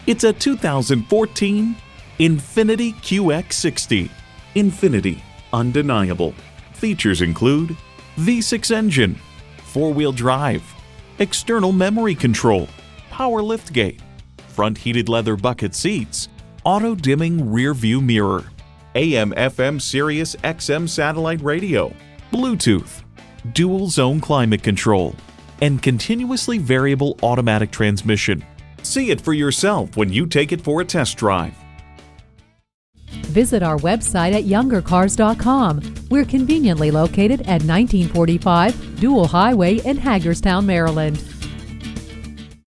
It's a 2014 INFINITI QX60. INFINITI, undeniable. Features include V6 engine, 4-wheel drive, external memory control, power liftgate, front heated leather bucket seats, auto-dimming rear view mirror, AM/FM Sirius XM satellite radio, Bluetooth, dual zone climate control, and continuously variable automatic transmission. See it for yourself when you take it for a test drive. Visit our website at youngercars.com. We're conveniently located at 1945 Dual Highway in Hagerstown, Maryland.